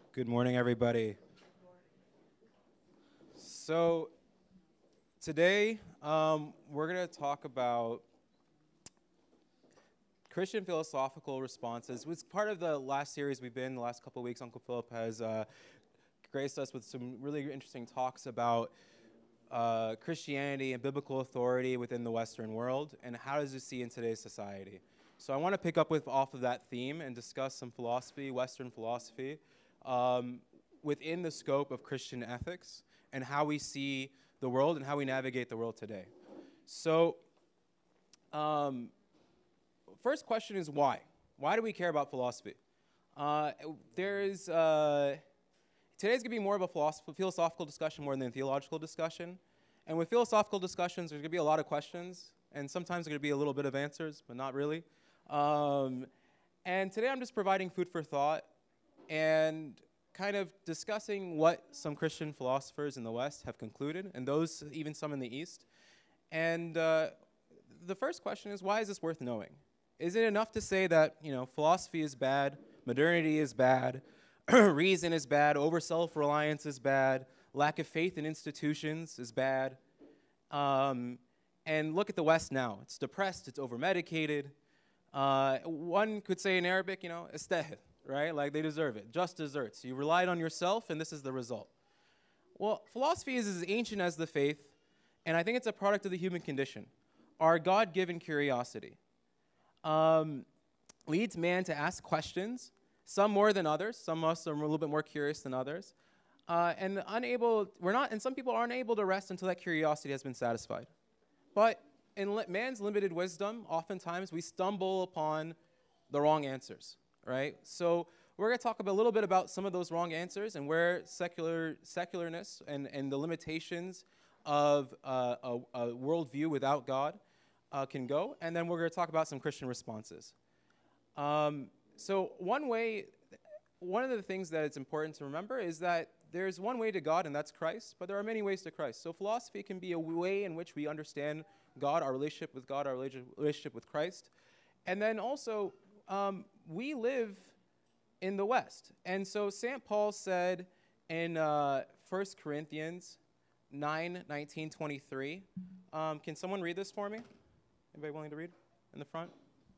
Good morning, everybody. So today we're going to talk about Christian philosophical responses. It was part of the last series we've been in the last couple of weeks. Uncle Philip has graced us with some really interesting talks about Christianity and biblical authority within the Western world, and how does it see in today's society. So I want to pick up off of that theme and discuss some philosophy, Western philosophy, within the scope of Christian ethics and how we see the world and how we navigate the world today. So first question is why? Why do we care about philosophy? Today's going to be more of a philosophical discussion more than a theological discussion. And with philosophical discussions, there's going to be a lot of questions, and sometimes there's going to be a little bit of answers, but not really. And today I'm just providing food for thought and kind of discussing what some Christian philosophers in the West have concluded, and those, even some in the East. And the first question is, why is this worth knowing? Is it enough to say that, philosophy is bad, modernity is bad, reason is bad, over self-reliance is bad, lack of faith in institutions is bad? And look at the West now. It's depressed, it's over-medicated. One could say in Arabic, istahil, right? Like they deserve it, just desserts. You relied on yourself, and this is the result. Well, philosophy is as ancient as the faith, and I think it's a product of the human condition. Our God-given curiosity leads man to ask questions, some more than others. Some of us are a little bit more curious than others, and some people aren't able to rest until that curiosity has been satisfied. But in man's limited wisdom, oftentimes we stumble upon the wrong answers, right? So we're going to talk a little bit about some of those wrong answers and where secularness and the limitations of a worldview without God can go. And then we're going to talk about some Christian responses. So one of the things that it's important to remember is that there's one way to God, and that's Christ, but there are many ways to Christ. So philosophy can be a way in which we understand God, our relationship with God, our relationship with Christ. And then also, we live in the West. And so St. Paul said in 1 Corinthians 9:19-23, can someone read this for me? Anybody willing to read in the front?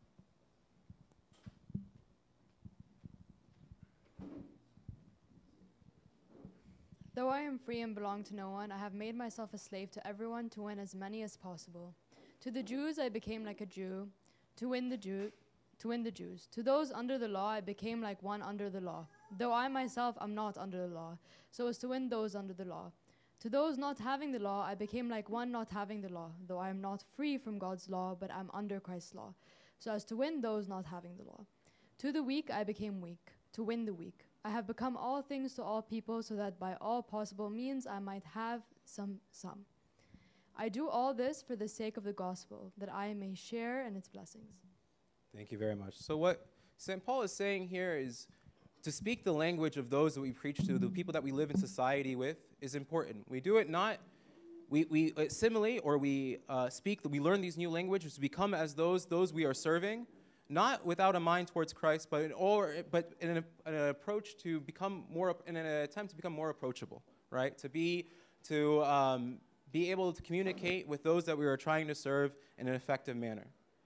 Though I am free and belong to no one, I have made myself a slave to everyone to win as many as possible. To the Jews I became like a Jew, to win the Jews. To those under the law I became like one under the law, though I myself am not under the law, so as to win those under the law. To those not having the law I became like one not having the law, though I am not free from God's law, but am under Christ's law, so as to win those not having the law. To the weak I became weak, to win the weak. I have become all things to all people, so that by all possible means I might have some. I do all this for the sake of the gospel, that I may share in its blessings. Thank you very much. So what St. Paul is saying here is to speak the language of those that we preach to, the people that we live in society with, is important. We do it not, we assimilate or we learn these new languages to become as those we are serving, not without a mind towards Christ, but in an approach to become more, in an attempt to become more approachable, right? To be able to communicate with those that we are trying to serve in an effective manner.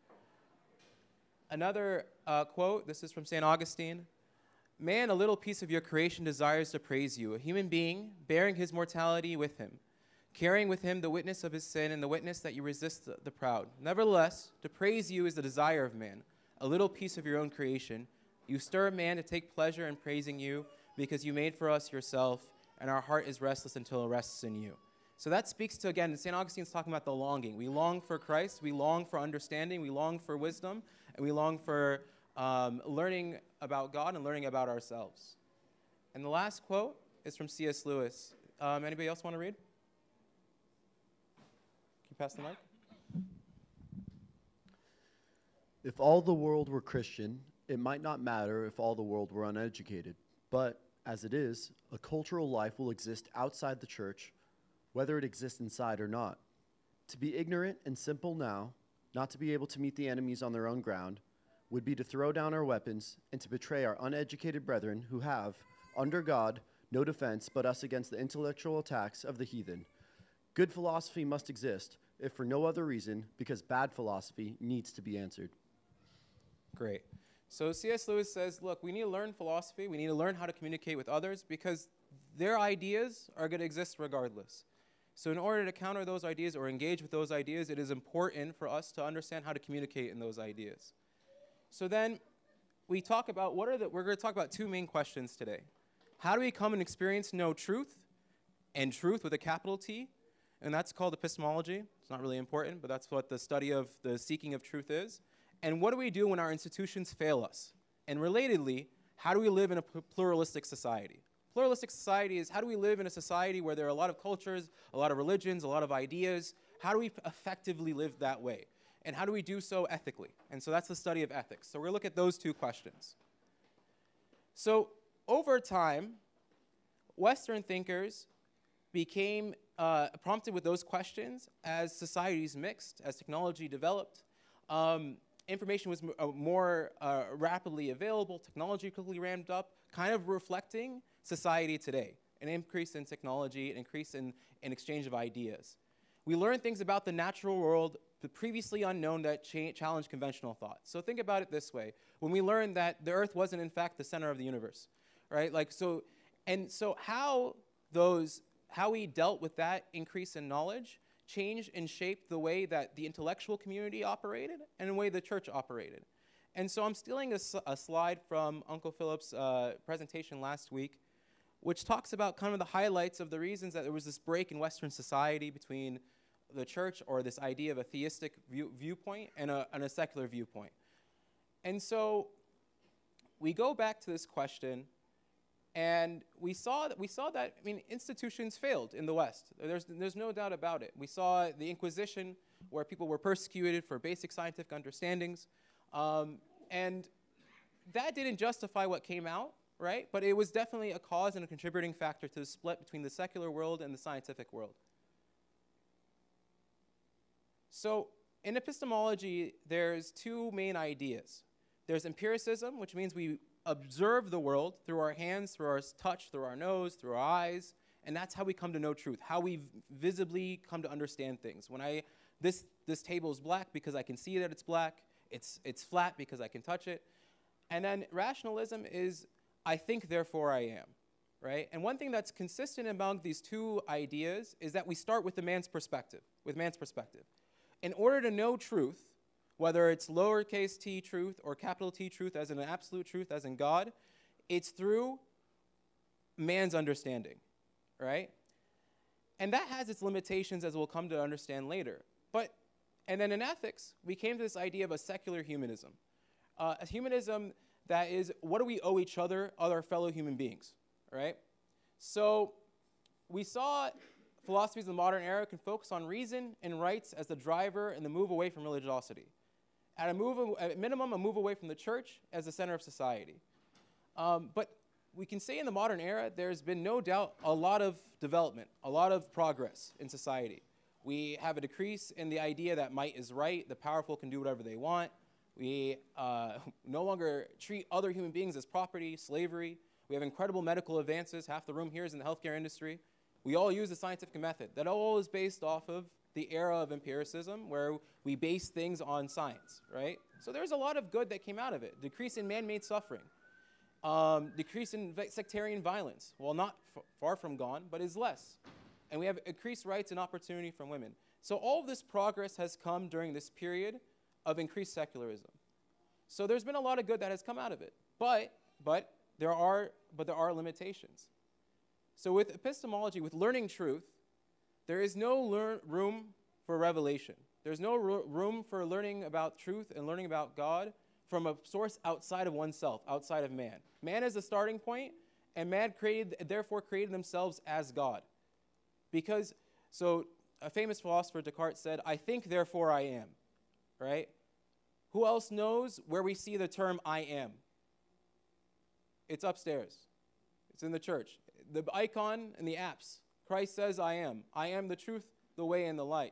Another quote, this is from St. Augustine. Man, a little piece of your creation desires to praise you, a human being bearing his mortality with him, carrying with him the witness of his sin and the witness that you resist the proud. Nevertheless, to praise you is the desire of man, a little piece of your own creation. You stir man to take pleasure in praising you because you made for us yourself, and our heart is restless until it rests in you. So that speaks to, again, St. Augustine's talking about the longing. We long for Christ, we long for understanding, we long for wisdom, and we long for learning about God and learning about ourselves. And the last quote is from C.S. Lewis. Anybody else want to read? Can you pass the mic? If all the world were Christian, it might not matter if all the world were uneducated. But as it is, a cultural life will exist outside the church, whether it exists inside or not. To be ignorant and simple now, not to be able to meet the enemies on their own ground, would be to throw down our weapons and to betray our uneducated brethren who have, under God, no defense but us against the intellectual attacks of the heathen. Good philosophy must exist, if for no other reason, because bad philosophy needs to be answered. Great. So C.S. Lewis says, look, we need to learn philosophy. We need to learn how to communicate with others because their ideas are going to exist regardless. So in order to counter those ideas or engage with those ideas, it is important for us to understand how to communicate in those ideas. So then we talk about we're going to talk about two main questions today. How do we come and experience know truth, and truth with a capital T? And that's called epistemology. It's not really important, but that's what the study of the seeking of truth is. And what do we do when our institutions fail us? And relatedly, how do we live in a pluralistic society? Pluralistic society is how do we live in a society where there are a lot of cultures, a lot of religions, a lot of ideas? How do we effectively live that way? And how do we do so ethically? And so that's the study of ethics. So we're going to look at those two questions. So over time, Western thinkers became prompted with those questions as societies mixed, as technology developed. Information was more rapidly available, technology quickly ramped up, kind of reflecting society today, an increase in technology, an increase in exchange of ideas. We learn things about the natural world, the previously unknown that challenge conventional thought. So think about it this way. When we learned that the Earth wasn't in fact the center of the universe, right? So how we dealt with that increase in knowledge changed and shaped the way that the intellectual community operated and the way the church operated. And so I'm stealing a slide from Uncle Philip's presentation last week, which talks about kind of the highlights of the reasons that there was this break in Western society between the church, or this idea of a theistic viewpoint, and a secular viewpoint. And so we go back to this question, and we saw that institutions failed in the West. There's no doubt about it. We saw the Inquisition, where people were persecuted for basic scientific understandings, and that didn't justify what came out, right? But it was definitely a cause and a contributing factor to the split between the secular world and the scientific world. So in epistemology, there's two main ideas. There's empiricism, which means we observe the world through our hands, through our touch, through our nose, through our eyes, and that's how we come to know truth, how we visibly come to understand things. When this table is black because I can see that it's black, it's flat because I can touch it. And then rationalism is I think, therefore I am, right? And one thing that's consistent among these two ideas is that we start with man's perspective. In order to know truth, whether it's lowercase t truth or capital T truth as in an absolute truth, as in God, it's through man's understanding, right? And that has its limitations, as we'll come to understand later. And then in ethics, we came to this idea of a secular humanism. A humanism that is, what do we owe each other, other fellow human beings, right? So we saw philosophies of the modern era can focus on reason and rights as the driver and the move away from religiosity. At minimum, a move away from the church as the center of society. But we can say in the modern era, there's been no doubt a lot of development, a lot of progress in society. We have a decrease in the idea that might is right, the powerful can do whatever they want. We no longer treat other human beings as property, slavery. We have incredible medical advances. Half the room here is in the healthcare industry. We all use the scientific method. That all is based off of the era of empiricism, where we base things on science, right? So there's a lot of good that came out of it. Decrease in man-made suffering. Decrease in sectarian violence. Well, not far from gone, but is less. And we have increased rights and opportunity from women. So all of this progress has come during this period of increased secularism. So there's been a lot of good that has come out of it. But there are limitations. So with epistemology, with learning truth, there is no room for revelation. There's no room for learning about truth and learning about God from a source outside of oneself, outside of man. Man is the starting point, and man therefore created themselves as God. So a famous philosopher, Descartes, said, I think, therefore I am, right? Who else knows where we see the term I am? It's upstairs. It's in the church. The icon in the apse. Christ says, I am. I am the truth, the way, and the light.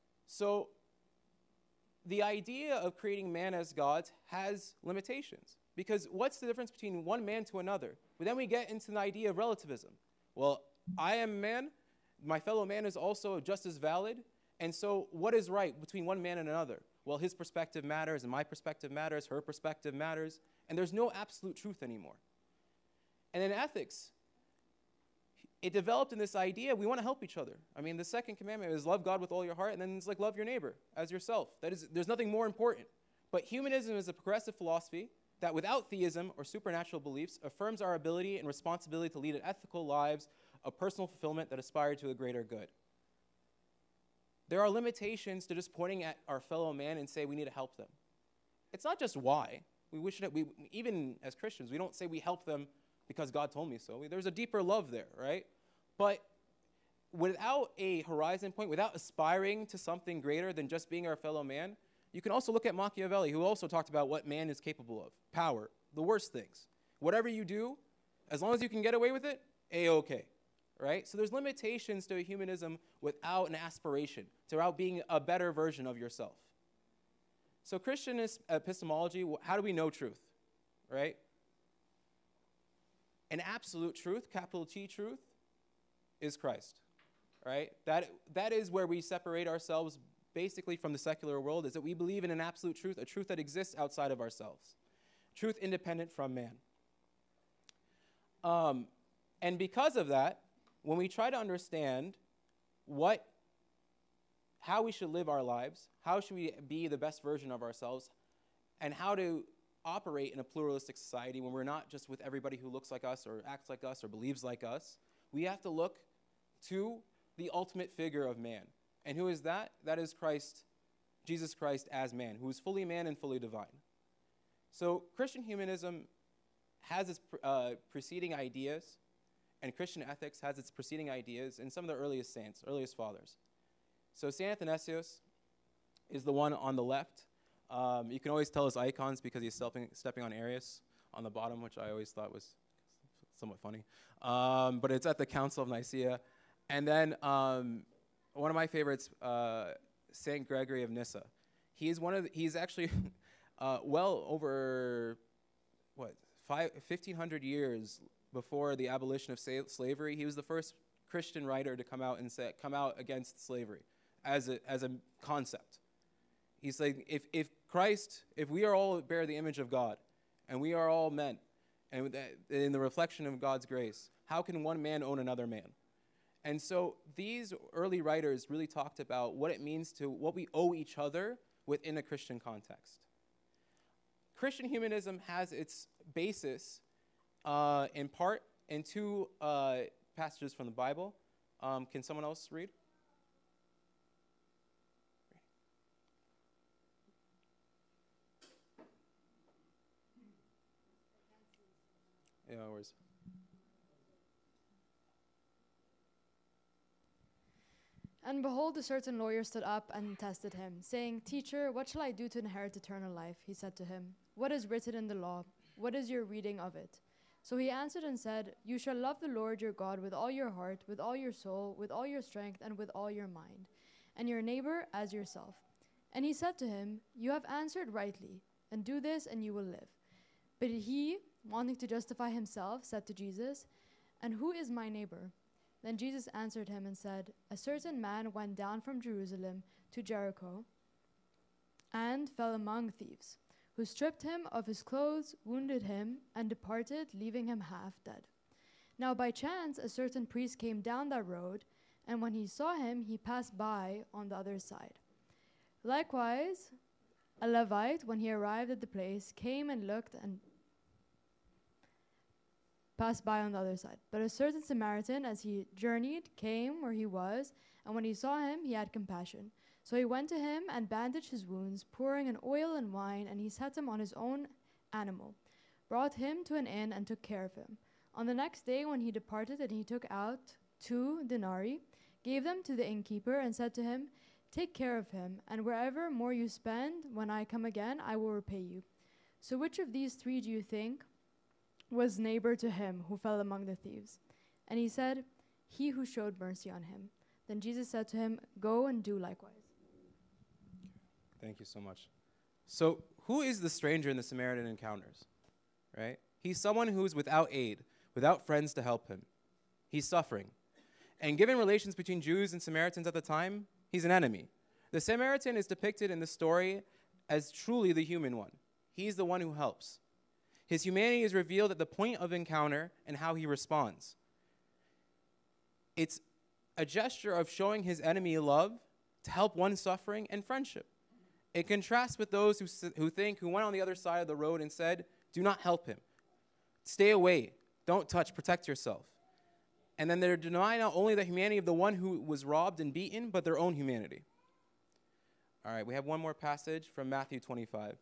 So the idea of creating man as gods has limitations. Because what's the difference between one man to another? But then we get into the idea of relativism. Well, I am a man, my fellow man is also just as valid, and so what is right between one man and another? Well, his perspective matters, and my perspective matters, her perspective matters, and there's no absolute truth anymore. And in ethics, it developed in this idea we want to help each other. I mean, the second commandment is love God with all your heart, and then it's like love your neighbor as yourself. There's nothing more important. But humanism is a progressive philosophy that without theism or supernatural beliefs affirms our ability and responsibility to lead ethical lives of personal fulfillment that aspire to a greater good. There are limitations to just pointing at our fellow man and say we need to help them. It's not just why. Even as Christians, we don't say we help them because God told me so. There's a deeper love there, right? But without a horizon point, without aspiring to something greater than just being our fellow man, you can also look at Machiavelli, who also talked about what man is capable of. Power, the worst things. Whatever you do, as long as you can get away with it, A-okay, right? So there's limitations to humanism without an aspiration, without being a better version of yourself. So Christian epistemology, how do we know truth, right? An absolute truth, capital T truth, is Christ, right? That is where we separate ourselves basically from the secular world, is that we believe in an absolute truth, a truth that exists outside of ourselves, truth independent from man. And because of that, when we try to understand how we should live our lives, how should we be the best version of ourselves, and how to operate in a pluralistic society when we're not just with everybody who looks like us or acts like us or believes like us, we have to look to the ultimate figure of man. And who is that? That is Christ, Jesus Christ as man, who is fully man and fully divine. So Christian humanism has its preceding ideas, and Christian ethics has its preceding ideas in some of the earliest saints, earliest fathers. So St. Athanasius is the one on the left. You can always tell his icons because he's stepping on Arius on the bottom, which I always thought was somewhat funny. But it's at the Council of Nicaea. And then one of my favorites, St. Gregory of Nyssa. He's actually well over, 1,500 years before the abolition of slavery. He was the first Christian writer to come out against slavery as a concept. He's like, if we are all bear the image of God, and we are all men, and in the reflection of God's grace, how can one man own another man? And so these early writers really talked about what it means to what we owe each other within a Christian context. Christian humanism has its basis in part in two passages from the Bible. Can someone else read? Yeah, no worries. And behold, a certain lawyer stood up and tested him, saying, "Teacher, what shall I do to inherit eternal life?" He said to him, "What is written in the law? What is your reading of it?" So he answered and said, "You shall love the Lord your God with all your heart, with all your soul, with all your strength, and with all your mind, and your neighbor as yourself." And he said to him, "You have answered rightly, and do this, and you will live." But he, wanting to justify himself, said to Jesus, "And who is my neighbor?" Then Jesus answered him and said, "A certain man went down from Jerusalem to Jericho and fell among thieves, who stripped him of his clothes, wounded him, and departed, leaving him half dead. Now by chance a certain priest came down that road, and when he saw him, he passed by on the other side. Likewise, a Levite, when he arrived at the place, came and looked and passed by on the other side. But a certain Samaritan, as he journeyed, came where he was, and when he saw him, he had compassion. So he went to him and bandaged his wounds, pouring in oil and wine, and he set him on his own animal, brought him to an inn, and took care of him. On the next day, when he departed, and he took out 2 denarii, gave them to the innkeeper, and said to him, "Take care of him, and wherever more you spend, when I come again, I will repay you." So which of these 3 do you think was neighbor to him who fell among the thieves? And he said, "He who showed mercy on him." Then Jesus said to him, "Go and do likewise." Thank you so much. So who is the stranger in the Samaritan encounters? right? He's someone who's without aid, without friends to help him. He's suffering. And given relations between Jews and Samaritans at the time, he's an enemy. The Samaritan is depicted in the story as truly the human one. He's the one who helps. His humanity is revealed at the point of encounter and how he responds. It's a gesture of showing his enemy love to help one suffering and friendship. It contrasts with those who went on the other side of the road and said, do not help him. Stay away. Don't touch. Protect yourself. And then they're denying not only the humanity of the one who was robbed and beaten, but their own humanity. All right, we have one more passage from Matthew 25.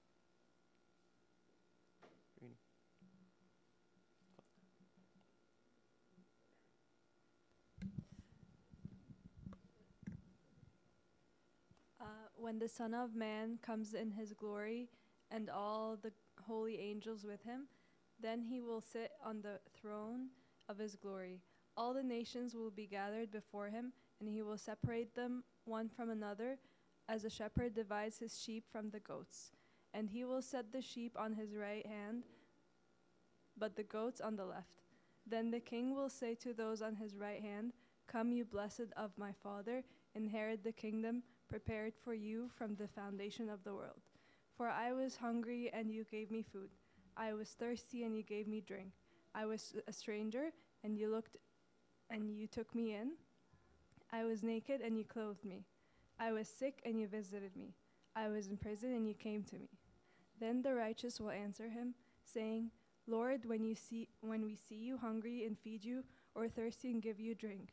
When the Son of Man comes in his glory and all the holy angels with him, then he will sit on the throne of his glory. All the nations will be gathered before him, and he will separate them one from another, as a shepherd divides his sheep from the goats. And he will set the sheep on his right hand, but the goats on the left. Then the king will say to those on his right hand, come, you blessed of my Father, inherit the kingdom prepared for you from the foundation of the world. For I was hungry, and you gave me food. I was thirsty, and you gave me drink. I was a stranger, and you took me in. I was naked, and you clothed me. I was sick, and you visited me. I was in prison, and you came to me. Then the righteous will answer him, saying, Lord, when we see you hungry and feed you, or thirsty and give you drink?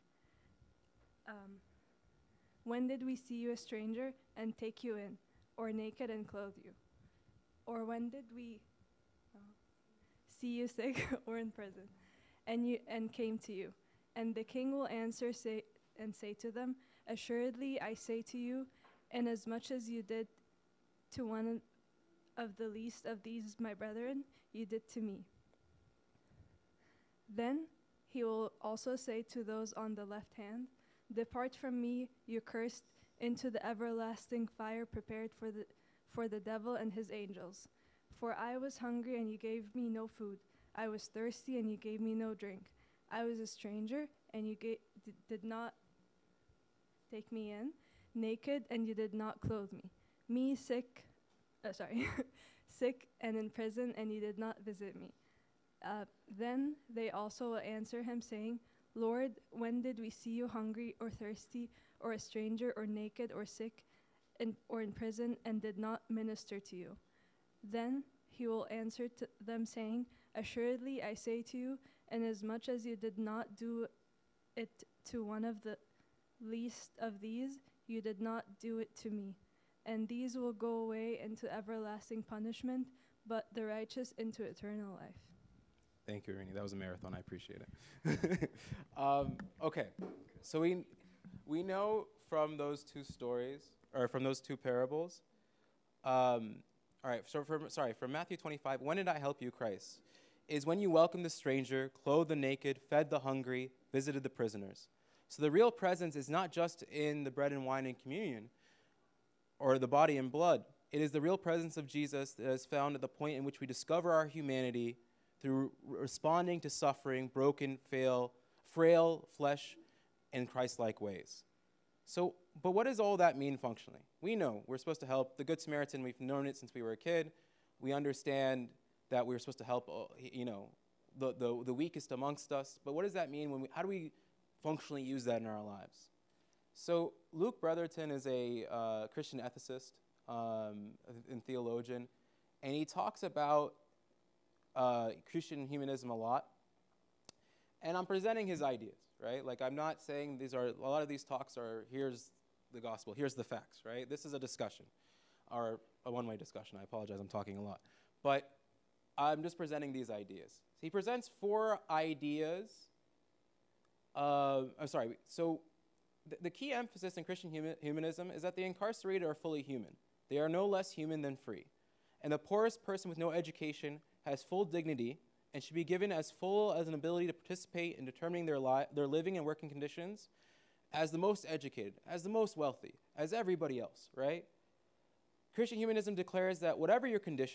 When did we see you a stranger and take you in, or naked and clothe you? Or when did we see you sick or in prison, and came to you? And the king will answer say to them, assuredly I say to you, inasmuch as you did to one of the least of these my brethren, you did to me. Then he will also say to those on the left hand, depart from me, you cursed, into the everlasting fire prepared for the devil and his angels. For I was hungry, and you gave me no food. I was thirsty, and you gave me no drink. I was a stranger, and you did not take me in. Naked, and you did not clothe me. Sick and in prison, and you did not visit me. Then they also will answer him, saying, Lord, when did we see you hungry or thirsty, or a stranger, or naked, or sick, or in prison, and did not minister to you? Then he will answer to them, saying, assuredly I say to you, inasmuch as you did not do it to one of the least of these, you did not do it to me. And these will go away into everlasting punishment, but the righteous into eternal life. Thank you, Irini. That was a marathon. I appreciate it. Okay, so we know from those two stories, or from those two parables. All right, so from Matthew 25, when did I help you, Christ? Is when you welcomed the stranger, clothed the naked, fed the hungry, visited the prisoners. So the real presence is not just in the bread and wine and communion, or the body and blood. It is the real presence of Jesus that is found at the point in which we discover our humanity through responding to suffering, broken, frail flesh in Christ-like ways. So, but what does all that mean functionally? We know we're supposed to help. The Good Samaritan, we've known it since we were a kid. We understand that we're supposed to help, the weakest amongst us. But what does that mean? How do we functionally use that in our lives? So Luke Bretherton is a Christian ethicist and theologian, and he talks about Christian humanism a lot. And I'm presenting his ideas, right? Like, I'm not saying a lot of these talks are, here's the gospel, here's the facts, right? This is a discussion, or a one-way discussion. I apologize, I'm talking a lot. But I'm just presenting these ideas. So he presents 4 ideas. So the key emphasis in Christian humanism is that the incarcerated are fully human. They are no less human than free. And the poorest person with no education has full dignity and should be given as full as an ability to participate in determining their living and working conditions as the most educated, as the most wealthy, as everybody else, right? Christian humanism declares that whatever your condition,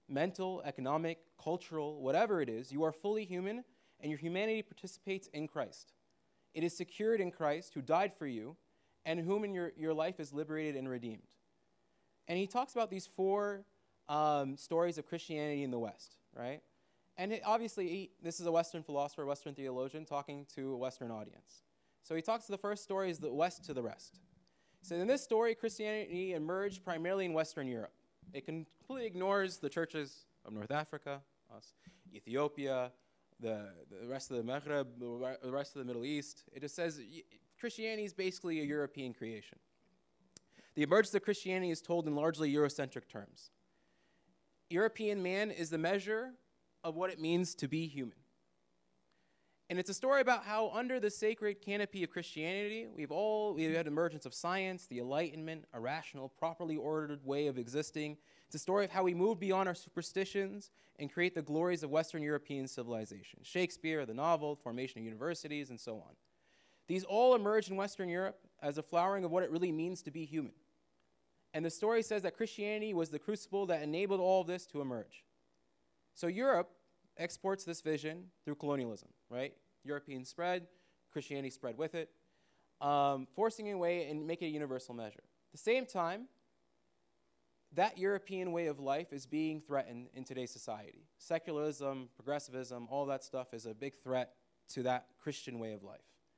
mental, economic, cultural, whatever it is, you are fully human, and your humanity participates in Christ. It is secured in Christ, who died for you, and whom in your life is liberated and redeemed. And he talks about these four stories of Christianity in the West, right? And obviously, this is a Western philosopher, Western theologian, talking to a Western audience. So he talks to the first story is the West to the rest. So in this story, Christianity emerged primarily in Western Europe. It completely ignores the churches of North Africa, us, Ethiopia, the rest of the Maghreb, the rest of the Middle East. It just says Christianity is basically a European creation. The emergence of Christianity is told in largely Eurocentric terms. European man is the measure of what it means to be human. And it's a story about how under the sacred canopy of Christianity, we've had emergence of science, the Enlightenment, a rational, properly ordered way of existing. It's a story of how we move beyond our superstitions and create the glories of Western European civilization. Shakespeare, the novel, formation of universities, and so on. These all emerged in Western Europe as a flowering of what it really means to be human. And the story says that Christianity was the crucible that enabled all of this to emerge. So Europe exports this vision through colonialism, right? European spread, Christianity spread with it, forcing it away and making it a universal measure. At the same time, that European way of life is being threatened in today's society. Secularism, progressivism, all that stuff is a big threat to that Christian way of life.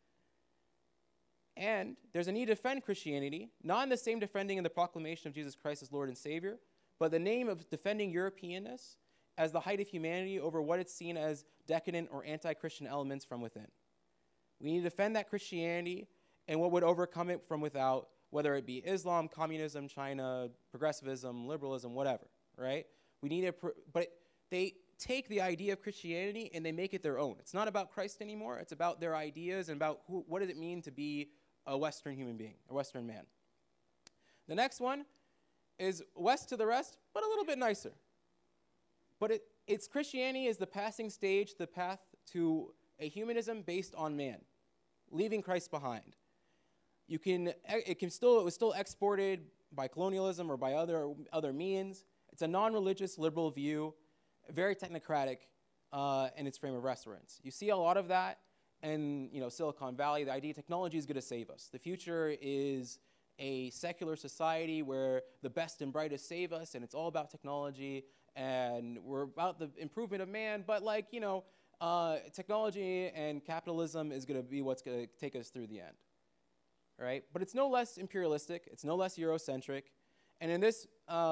And there's a need to defend Christianity, not in the same defending in the proclamation of Jesus Christ as Lord and Savior, but the name of defending Europeanness as the height of humanity over what it's seen as decadent or anti-Christian elements from within. We need to defend that Christianity and what would overcome it from without, whether it be Islam, communism, China, progressivism, liberalism, whatever, right? We need to, but they take the idea of Christianity and they make it their own. It's not about Christ anymore. It's about their ideas and about what does it mean to be a Western human being, a Western man. The next one is West to the rest, but a little bit nicer. But it's Christianity is the passing stage, the path to a humanism based on man, leaving Christ behind. It was still exported by colonialism or by other means. It's a non-religious liberal view, very technocratic in its frame of reference. You see a lot of that in Silicon Valley. The idea technology is going to save us. The future is a secular society where the best and brightest save us, and it's all about technology. And we're about the improvement of man, but technology and capitalism is going to be what's going to take us through the end, right? But it's no less imperialistic. It's no less Eurocentric. And in this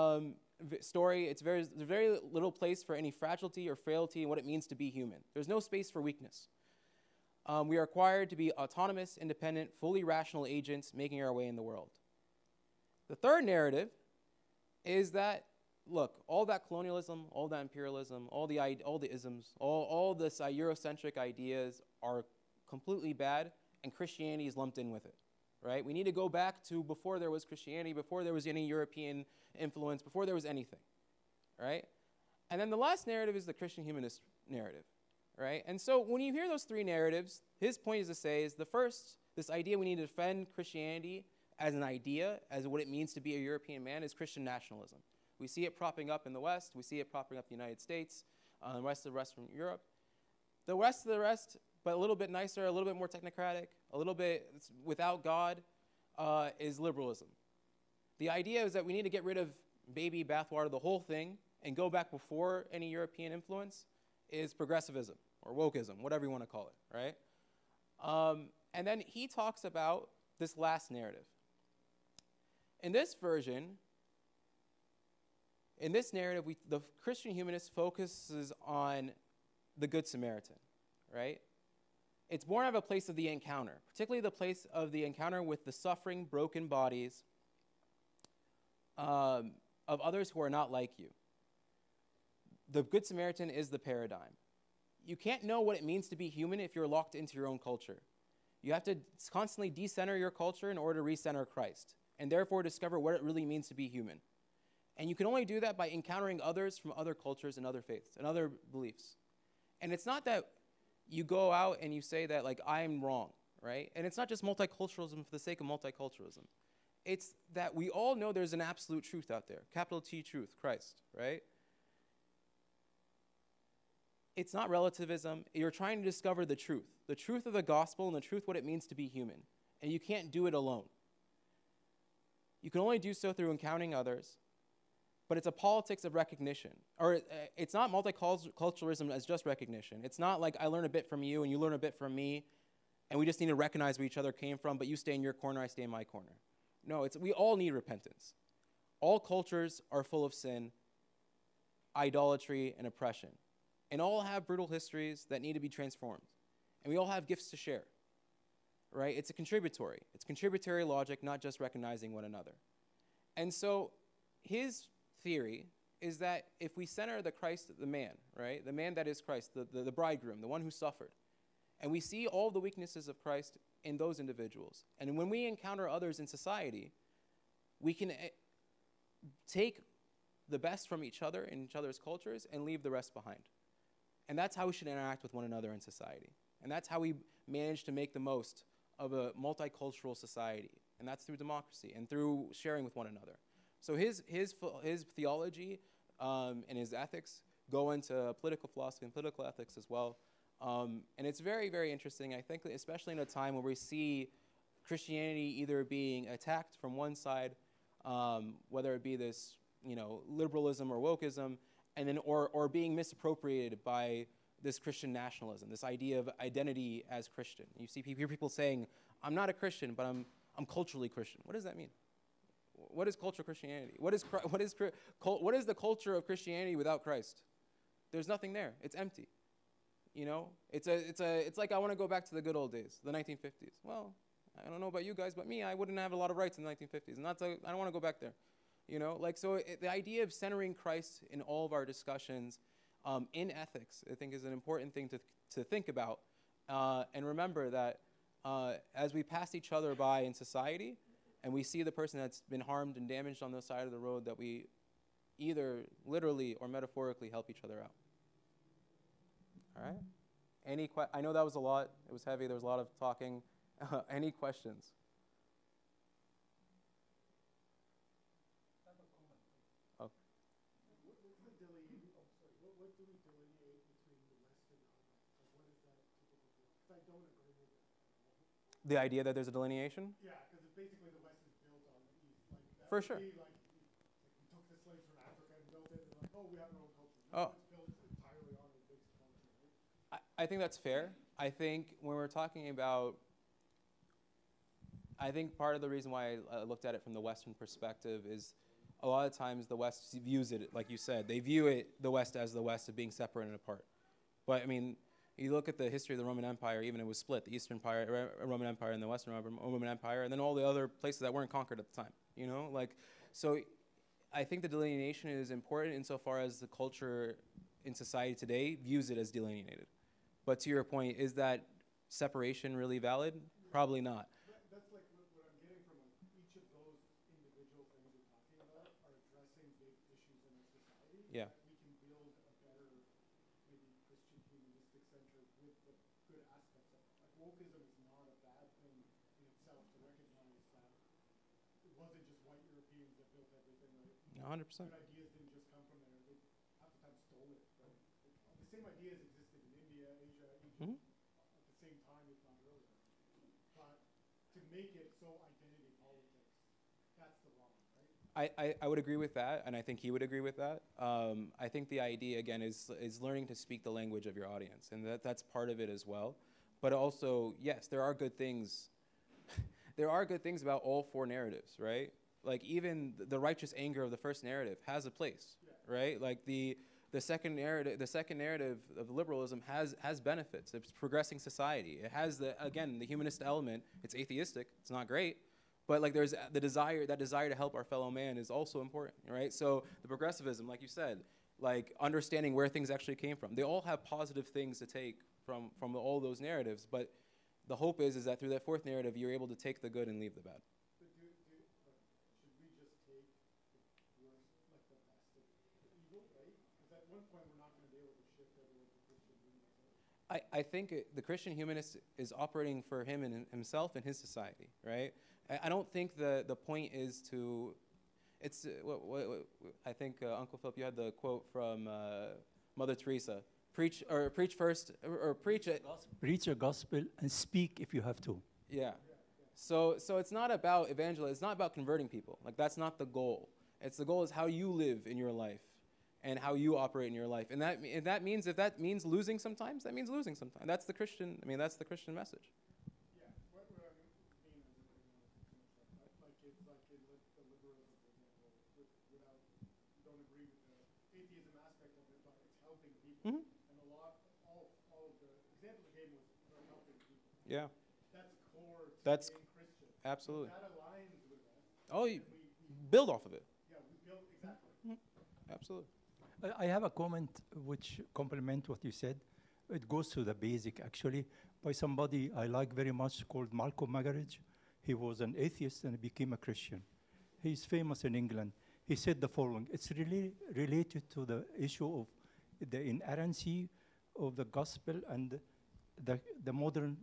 story, there's very little place for any fragility or frailty in what it means to be human. There's no space for weakness. We are required to be autonomous, independent, fully rational agents making our way in the world. The third narrative is that look, all that colonialism, all that imperialism, all the isms, all this Eurocentric ideas are completely bad, and Christianity is lumped in with it, right? We need to go back to before there was Christianity, before there was any European influence, before there was anything, right? And then the last narrative is the Christian humanist narrative, right? And so when you hear those three narratives, his point is to say is the first, this idea we need to defend Christianity as an idea, as what it means to be a European man, is Christian nationalism. We see it propping up in the West. We see it propping up in the United States, the rest of Europe. The rest of the rest, but a little bit nicer, a little bit more technocratic, a little bit without God, is liberalism. The idea is that we need to get rid of baby bathwater, the whole thing, and go back before any European influence, is progressivism or wokeism, whatever you want to call it, right? And then he talks about this last narrative. In this narrative, the Christian humanist focuses on the Good Samaritan, right? It's born out of a place of the encounter, particularly the place of the encounter with the suffering, broken bodies of others who are not like you. The Good Samaritan is the paradigm. You can't know what it means to be human if you're locked into your own culture. You have to constantly decenter your culture in order to recenter Christ, and therefore discover what it really means to be human. And you can only do that by encountering others from other cultures and other faiths and other beliefs. And it's not that you go out and you say that, I'm wrong, right? And it's not just multiculturalism for the sake of multiculturalism. It's that we all know there's an absolute truth out there, capital T truth, Christ, right? It's not relativism. You're trying to discover the truth of the gospel and the truth what it means to be human. And you can't do it alone. You can only do so through encountering others, but it's a politics of recognition. Or it's not multiculturalism as just recognition. It's not like I learn a bit from you and you learn a bit from me, and we just need to recognize where each other came from, but you stay in your corner, I stay in my corner. No, we all need repentance. All cultures are full of sin, idolatry, and oppression. And all have brutal histories that need to be transformed. And we all have gifts to share, right? It's contributory logic, not just recognizing one another. And so his theory is that if we center the Christ, the man, right? The man that is Christ, the bridegroom, the one who suffered, and we see all the weaknesses of Christ in those individuals. And when we encounter others in society, we can take the best from each other in each other's cultures and leave the rest behind. And that's how we should interact with one another in society. And that's how we manage to make the most of a multicultural society. And that's through democracy and through sharing with one another. So his theology and his ethics go into political philosophy and political ethics as well. And it's very, very interesting, I think, especially in a time where we see Christianity either being attacked from one side, whether it be this, liberalism or wokeism, and then or being misappropriated by this Christian nationalism, this idea of identity as Christian. You hear people saying, "I'm not a Christian, but I'm culturally Christian." What does that mean? What is cultural Christianity? What is the culture of Christianity without Christ? There's nothing there. It's empty. It's like I want to go back to the good old days, the 1950s. Well, I don't know about you guys, but me, I wouldn't have a lot of rights in the 1950s, and I don't want to go back there. The idea of centering Christ in all of our discussions in ethics, I think, is an important thing to think about. And remember that as we pass each other by in society, and we see the person that's been harmed and damaged on the side of the road, that we either literally or metaphorically help each other out. All right? I know that was a lot. It was heavy. There was a lot of talking. Any questions? Oh. What do we delineate between the West and the What is that typical? Because I don't agree with that. The idea that there's a delineation? Yeah, because basically the West is built on the East. Like that For would sure. be like we took the slaves from Africa and built it, and like, oh, we have our own culture. No, it's built entirely on a big culture. Right? I think that's fair. I think when we're talking about, I think part of the reason why I looked at it from the Western perspective is a lot of times the West views it, like you said, they view the West as the West of being separate and apart. But I mean, you look at the history of the Roman Empire, even it was split, the Eastern Roman Empire and the Western Roman Empire, and then all the other places that weren't conquered at the time, so I think the delineation is important insofar as the culture in society today views it as delineated. But to your point, is that separation really valid? Probably not. That's like what I'm getting from each of those individual things you're talking about are addressing big issues in our society. Yeah. That we can build a better, maybe Christian humanistic center with the good aspects of it. Like wokeism is not a bad thing in itself to recognize that it wasn't just white Europeans that built everything, right? 100%. Good ideas didn't just come from there. They half the time stole it, right? The same ideas existed in India, Asia, Egypt at the same time, if not earlier. But to make it so identity politics, that's the wrong, right? I would agree with that, and I think he would agree with that. I think the idea, again, is learning to speak the language of your audience, and that's part of it as well. But also, yes, there are good things. There are good things about all four narratives, right? Like even the righteous anger of the first narrative has a place, right? Like the second narrative of liberalism has benefits. It's progressing society. It has the humanist element. It's atheistic. It's not great, but like there's the desire to help our fellow man is also important, right? So the progressivism, like you said, like understanding where things actually came from. They all have positive things to take from all those narratives, but the hope is that through that fourth narrative, you're able to take the good and leave the bad. But should we just take the worst, like the best of the evil, right? Because at one point we're not going to be able to shift everyone to Christian humanism. I think the Christian humanist is operating for him and himself and his society, right? I don't think the point is to, it's, I think, Uncle Philip, you had the quote from Mother Teresa, preach first, or preach it. Preach the gospel and speak if you have to. Yeah. So it's not about evangelism. It's not about converting people. Like, that's not the goal. The goal is how you live in your life and how you operate in your life. And that means, if that means losing sometimes, that means losing sometimes. That's the Christian message. Yeah, what I mean like in the liberalism, for example, without, don't agree with the atheism aspect of it, but it's helping people. Mhm. And all of the example they gave was for helping people. Yeah, That's core to That's being Christian. absolutely. That aligns with us. Oh, We build off of it. yeah, we build exactly. Absolutely. I have a comment which complement what you said. It goes to the basic, actually, by somebody I like very much called Malcolm Muggeridge. He was an atheist and became a Christian. He's famous in England. He said the following: it's really related to the issue of the inerrancy of the gospel and the modern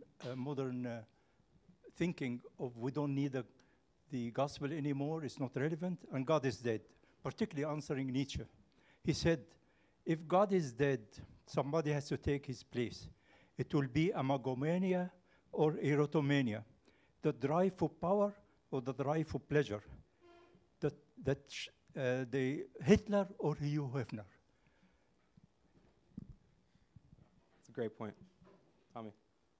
thinking of we don't need the gospel anymore, it's not relevant, and God is dead, particularly answering Nietzsche. He said, if God is dead, somebody has to take his place. It will be a magomania or erotomania, the drive for power or the drive for pleasure, the Hitler or Hugh Hefner. It's a great point. Tommy.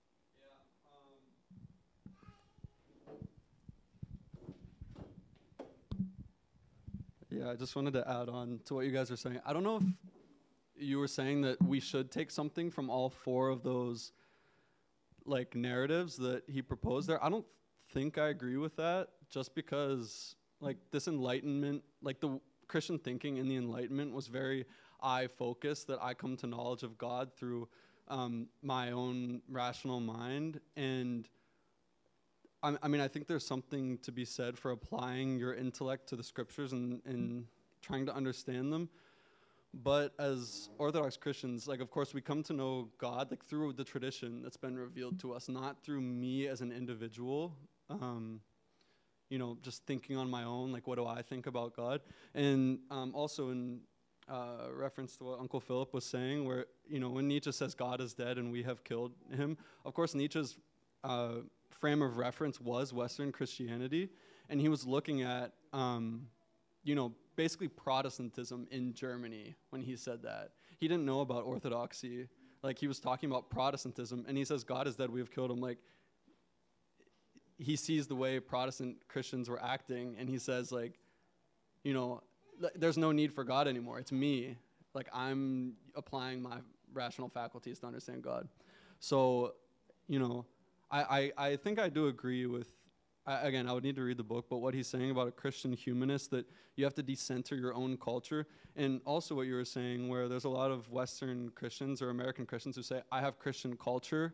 Yeah, I just wanted to add on to what you guys were saying. I don't know if you were saying that we should take something from all four of those like narratives that he proposed there. I don't think I agree with that, just because like this Enlightenment, like the Christian thinking in the Enlightenment was very I-focused, that I come to knowledge of God through my own rational mind. And I mean, I think there's something to be said for applying your intellect to the scriptures and trying to understand them. But as Orthodox Christians, like, of course, we come to know God like through the tradition that's been revealed to us, not through me as an individual. You know, just thinking on my own, like, what do I think about God? And also in reference to what Uncle Philip was saying, where, you know, when Nietzsche says God is dead and we have killed him, of course, Nietzsche's frame of reference was Western Christianity, and he was looking at, you know, basically Protestantism in Germany when he said that. He didn't know about Orthodoxy. Like, he was talking about Protestantism, and he says, God is dead, we have killed him. Like, he sees the way Protestant Christians were acting, and he says, like, you know, there's no need for God anymore. It's me. Like, I'm applying my rational faculties to understand God. So, you know, I think I do agree with, again, I would need to read the book, but what he's saying about a Christian humanist, that you have to decenter your own culture. And also what you were saying, where there's a lot of Western Christians or American Christians who say, I have Christian culture.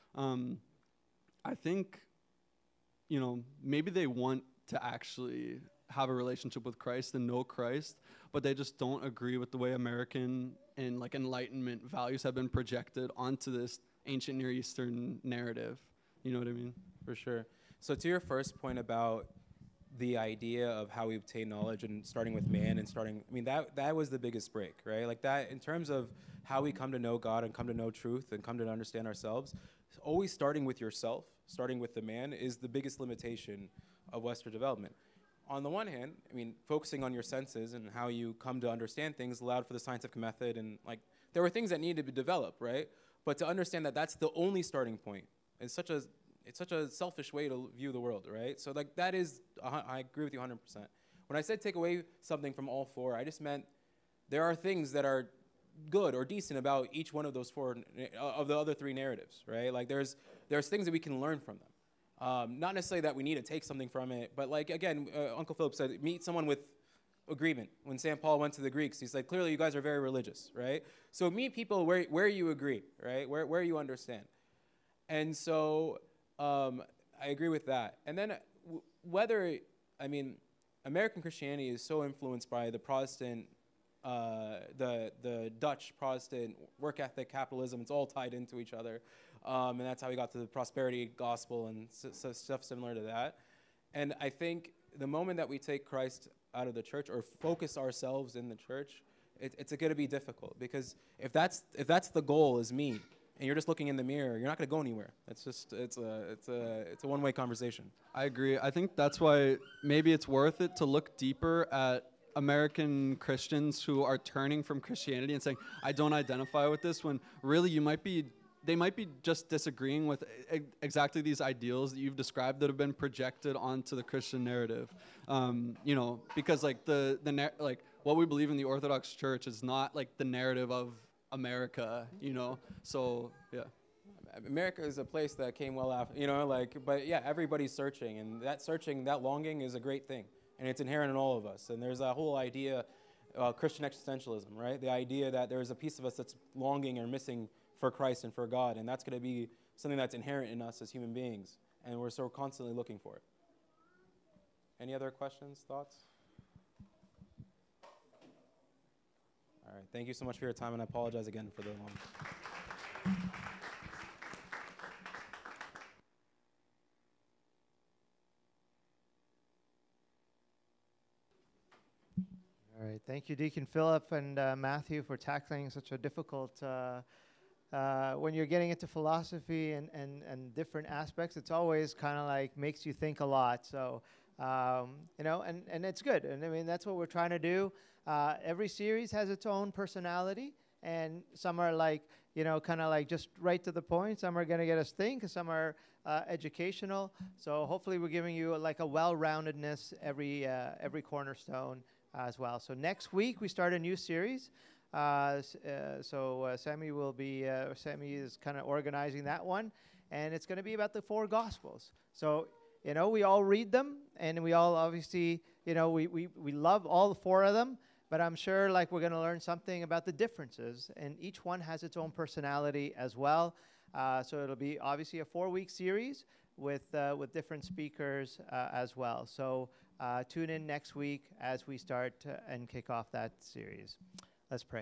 I think, you know, maybe they want to actually have a relationship with Christ and know Christ, but they just don't agree with the way American and like Enlightenment values have been projected onto this ancient Near Eastern narrative. You know what I mean? For sure. So to your first point about the idea of how we obtain knowledge and starting with man and starting, I mean, that was the biggest break, right? Like that, in terms of how we come to know God and come to know truth and come to understand ourselves, always starting with yourself, starting with the man, is the biggest limitation of Western development. On the one hand, I mean, focusing on your senses and how you come to understand things allowed for the scientific method, and like there were things that needed to be developed, right? But to understand that that's the only starting point is such a selfish way to view the world, right? So like that is, I agree with you 100%. When I said take away something from all four, I just meant there are things that are good or decent about each one of those four of the other three narratives, right? Like there's things that we can learn from them. Not necessarily that we need to take something from it, but like again, Uncle Philip said, meet someone with agreement. When St. Paul went to the Greeks, he said, clearly you guys are very religious, right? So meet people where you agree, right? Where you understand. And so I agree with that. And then American Christianity is so influenced by the Protestant, the Dutch Protestant work ethic, capitalism. It's all tied into each other. And that's how we got to the prosperity gospel and stuff similar to that. And I think the moment that we take Christ out of the church or focus ourselves in the church it's going to be difficult, because if that's the goal is me, and you're just looking in the mirror, you're not going to go anywhere. It's a one-way conversation. I agree. I think that's why maybe it's worth it to look deeper at American Christians who are turning from Christianity and saying, I don't identify with this, when really they might be just disagreeing with exactly these ideals that you've described that have been projected onto the Christian narrative. You know, because like like what we believe in the Orthodox Church is not like the narrative of America, you know. So yeah, America is a place that came well after, you know, like, but yeah, everybody's searching, and that searching, that longing is a great thing, and it's inherent in all of us. And there's a whole idea, Christian existentialism, right? The idea that there's a piece of us that's longing or missing for Christ and for God, and that's going to be something that's inherent in us as human beings, and we're so constantly looking for it. Any other questions, thoughts? All right, thank you so much for your time, and I apologize again for the long. All right, thank you, Deacon Philip and Matthew, for tackling such a difficult, when you're getting into philosophy and different aspects, it's always kind of like makes you think a lot. So, you know, and it's good. And I mean, that's what we're trying to do. Every series has its own personality, and some are like, you know, kind of like just right to the point. Some are going to get us think, some are educational. So hopefully we're giving you like a well-roundedness every cornerstone as well. So next week we start a new series. So Sammy will be, Sammy is kind of organizing that one, and it's going to be about the 4 Gospels. So, you know, we all read them, and we all obviously, you know, we love all 4 of them, but I'm sure like we're going to learn something about the differences, and each one has its own personality as well. So it'll be obviously a 4-week series with different speakers as well. So tune in next week as we start and kick off that series. Let's pray.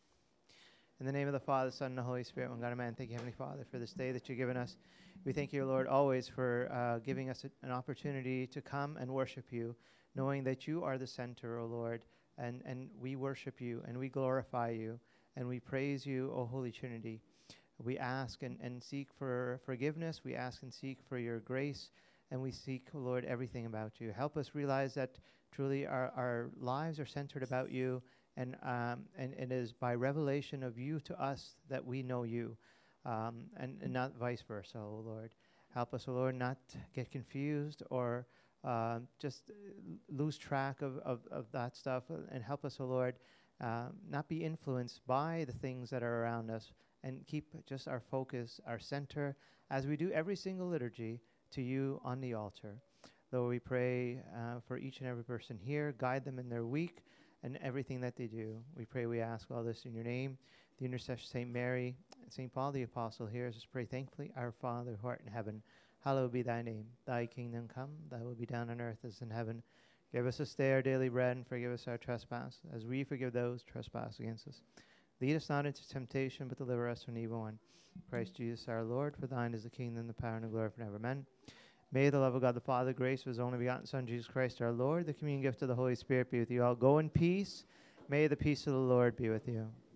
In the name of the Father, Son, and the Holy Spirit, one God, amen. Thank you, Heavenly Father, for this day that you've given us. We thank you, Lord, always for giving us an opportunity to come and worship you, knowing that you are the center, O Lord, and we worship you, and we glorify you, and we praise you, O Holy Trinity. We ask and seek for forgiveness. We ask and seek for your grace, and we seek, O Lord, everything about you. Help us realize that truly our lives are centered about you, and it is by revelation of you to us that we know you, and not vice versa, O Lord. Help us, O Lord, not get confused or just lose track of that stuff, and help us, O Lord, not be influenced by the things that are around us, and keep just our focus, our center, as we do every single liturgy, to you on the altar. Lord, we pray for each and every person here. Guide them in their week and everything that they do. We pray, we ask all this in your name. The intercession of St. Mary, St. Paul the Apostle hears us pray thankfully. Our Father, who art in heaven, hallowed be thy name. Thy kingdom come, thy will be done on earth as in heaven. Give us this day our daily bread, and forgive us our trespasses, as we forgive those who trespass against us. Lead us not into temptation, but deliver us from evil one. Christ Jesus our Lord, for thine is the kingdom, the power, and the glory forever. Amen. May the love of God the Father, grace of his only begotten Son, Jesus Christ our Lord, the communion gift of the Holy Spirit be with you all. Go in peace. May the peace of the Lord be with you.